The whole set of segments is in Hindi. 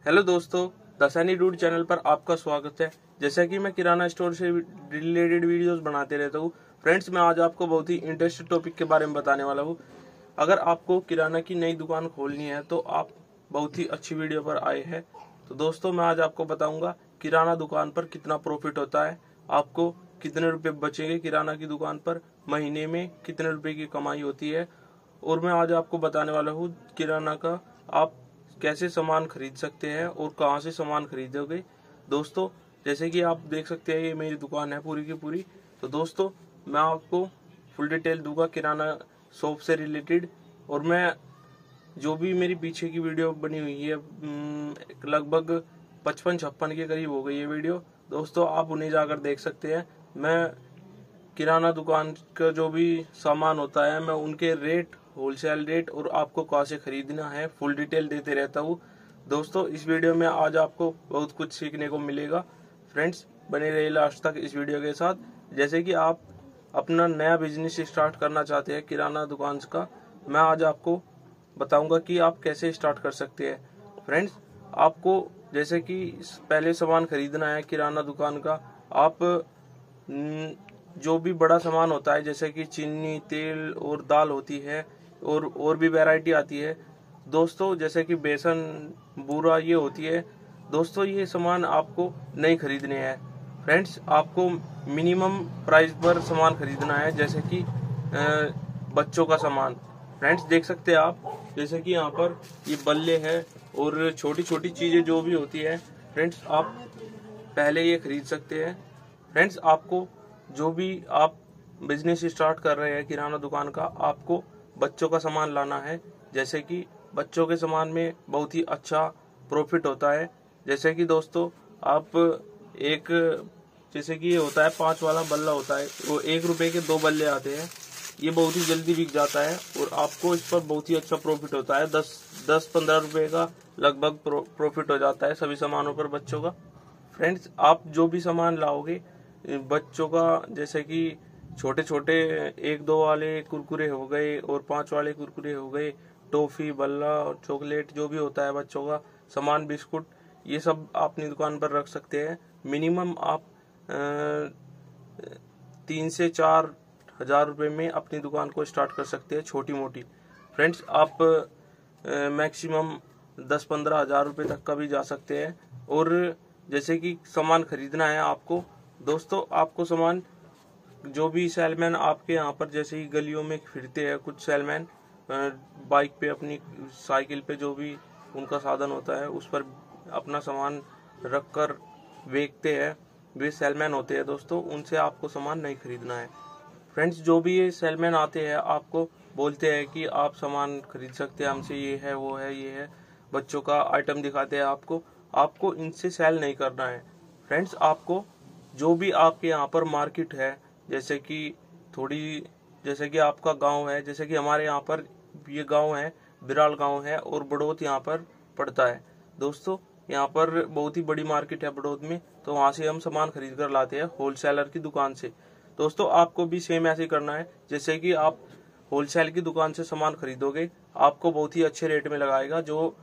हेलो दोस्तों, द सनी डूड चैनल पर आपका स्वागत है। जैसा कि मैं किराना स्टोर से रिलेटेड वीडियोस बनाते रहता हूँ। फ्रेंड्स, मैं आज आपको बहुत ही इंटरेस्टिंग टॉपिक के बारे में बताने वाला हूँ। अगर आपको किराना की नई दुकान खोलनी है तो आप बहुत ही अच्छी वीडियो पर आए हैं। तो दोस्तों, मैं आज आपको बताऊंगा किराना दुकान पर कितना प्रॉफिट होता है, आपको कितने रुपए बचेंगे किराना की दुकान पर, महीने में कितने रुपए की कमाई होती है। और मैं आज आपको बताने वाला हूँ किराना का आप कैसे सामान खरीद सकते हैं और कहाँ से सामान खरीदोगे। दोस्तों, जैसे कि आप देख सकते हैं ये मेरी दुकान है पूरी की पूरी। तो दोस्तों, मैं आपको फुल डिटेल दूंगा किराना शॉप से रिलेटेड। और मैं जो भी मेरी पीछे की वीडियो बनी हुई है, लगभग 55-56 के करीब हो गई ये वीडियो। दोस्तों, आप उन्हें जाकर देख सकते हैं। मैं किराना दुकान का जो भी सामान होता है, मैं उनके रेट, होलसेल रेट और आपको कहाँ से खरीदना है, फुल डिटेल देते रहता हूँ। दोस्तों, इस वीडियो में आज आपको बहुत कुछ सीखने को मिलेगा। फ्रेंड्स, बने रहिए लास्ट तक इस वीडियो के साथ। जैसे कि आप अपना नया बिजनेस स्टार्ट करना चाहते हैं किराना दुकान का, मैं आज आपको बताऊंगा कि आप कैसे स्टार्ट कर सकते हैं। फ्रेंड्स, आपको जैसे कि पहले सामान खरीदना है किराना दुकान का, आप जो भी बड़ा सामान होता है जैसे कि चीनी, तेल और दाल होती है और भी वैरायटी आती है दोस्तों, जैसे कि बेसन, बूरा, ये होती है। दोस्तों, ये सामान आपको नहीं खरीदने हैं। फ्रेंड्स, आपको मिनिमम प्राइस पर सामान खरीदना है, जैसे कि बच्चों का सामान। फ्रेंड्स, देख सकते हैं आप, जैसे कि यहाँ पर ये बल्ले है और छोटी छोटी चीजें जो भी होती है। फ्रेंड्स, आप पहले ये खरीद सकते हैं। फ्रेंड्स, आपको जो भी आप बिजनेस स्टार्ट कर रहे हैं किराना दुकान का, आपको बच्चों का सामान लाना है। जैसे कि बच्चों के सामान में बहुत ही अच्छा प्रॉफिट होता है। जैसे कि दोस्तों, आप एक, जैसे कि ये होता है 5 वाला बल्ला होता है, वो 1 रुपए के 2 बल्ले आते हैं। ये बहुत ही जल्दी बिक जाता है और आपको इस पर बहुत ही अच्छा प्रॉफिट होता है। 10-15 रुपए का लगभग प्रॉफिट हो जाता है सभी सामानों पर बच्चों का। फ्रेंड्स, आप जो भी सामान लाओगे बच्चों का, जैसे कि छोटे छोटे 1-2 वाले कुरकुरे हो गए और 5 वाले कुरकुरे हो गए, टॉफी, बल्ला और चॉकलेट, जो भी होता है बच्चों का सामान, बिस्कुट, ये सब अपनी दुकान पर रख सकते हैं। मिनिमम आप 3 से 4 हजार रुपए में अपनी दुकान को स्टार्ट कर सकते हैं, छोटी मोटी। फ्रेंड्स, आप मैक्सिमम 10-15 हजार रुपए तक का भी जा सकते हैं। और जैसे कि सामान खरीदना है आपको, दोस्तों, आपको सामान, जो भी सेलमैन आपके यहाँ पर जैसे ही गलियों में फिरते हैं, कुछ सेलमैन बाइक पे, अपनी साइकिल पे, जो भी उनका साधन होता है उस पर अपना सामान रख कर बेचते हैं, वे सेलमैन होते हैं दोस्तों। उनसे आपको सामान नहीं खरीदना है। फ्रेंड्स, जो भी ये सेलमैन आते हैं आपको बोलते हैं कि आप सामान खरीद सकते हैं हमसे, ये है, वो है, ये है, बच्चों का आइटम दिखाते हैं आपको इनसे सेल नहीं करना है। फ्रेंड्स, आपको जो भी आपके यहाँ पर मार्केट है, जैसे कि थोड़ी, जैसे कि आपका गांव है, जैसे कि हमारे यहाँ पर ये गांव है, बिराल गांव है और बड़ौत यहाँ पर पड़ता है। दोस्तों, यहाँ पर बहुत ही बड़ी मार्केट है बड़ौत में, तो वहाँ से हम सामान खरीद कर लाते हैं होलसेलर की दुकान से। दोस्तों, आपको भी सेम ऐसे करना है। जैसे कि आप होलसेल की दुकान से सामान खरीदोगे, आपको बहुत ही अच्छे रेट में लगाएगा।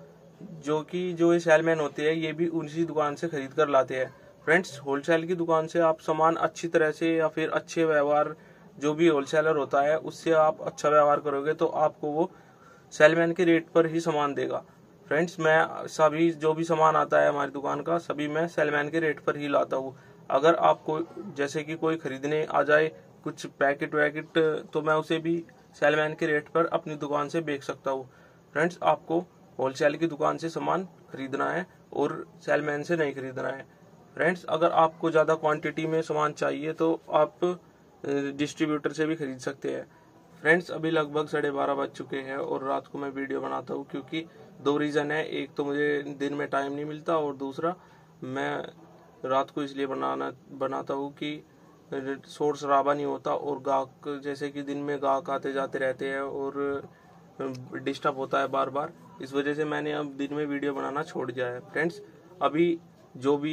जो ये सेलमैन होते हैं, ये भी उसी दुकान से खरीद कर लाते हैं। फ्रेंड्स, होलसेल की दुकान से आप सामान अच्छी तरह से, या फिर अच्छे व्यवहार, जो भी होलसेलर होता है उससे आप अच्छा व्यवहार करोगे तो आपको वो सेलमैन के रेट पर ही सामान देगा। फ्रेंड्स, मैं सभी जो भी सामान आता है हमारी दुकान का, सभी मैं सेलमैन के रेट पर ही लाता हूँ। अगर आपको, जैसे कि कोई खरीदने आ जाए कुछ पैकेट वैकेट, तो मैं उसे भी सेलमैन के रेट पर अपनी दुकान से बेच सकता हूँ। फ्रेंड्स, आपको होलसेल की दुकान से सामान खरीदना है और सेलमैन से नहीं खरीदना है। फ्रेंड्स, अगर आपको ज़्यादा क्वांटिटी में सामान चाहिए तो आप डिस्ट्रीब्यूटर से भी खरीद सकते हैं। फ्रेंड्स, अभी लगभग 12:30 बज चुके हैं और रात को मैं वीडियो बनाता हूँ, क्योंकि 2 रीज़न है। एक तो मुझे दिन में टाइम नहीं मिलता और दूसरा मैं रात को इसलिए बनाता हूँ कि शोर शराबा नहीं होता और गाहक, जैसे कि दिन में गाहक आते जाते रहते हैं और डिस्टर्ब होता है बार बार। इस वजह से मैंने अब दिन में वीडियो बनाना छोड़ दिया है। फ्रेंड्स, अभी जो भी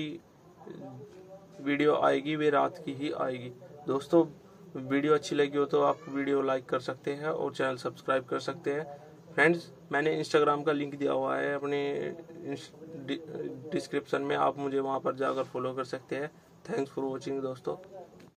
वीडियो आएगी वे रात की ही आएगी। दोस्तों, वीडियो अच्छी लगी हो तो आप वीडियो लाइक कर सकते हैं और चैनल सब्सक्राइब कर सकते हैं। फ्रेंड्स, मैंने इंस्टाग्राम का लिंक दिया हुआ है अपने डिस्क्रिप्शन में, आप मुझे वहाँ पर जाकर फॉलो कर सकते हैं। थैंक्स फॉर वॉचिंग दोस्तों।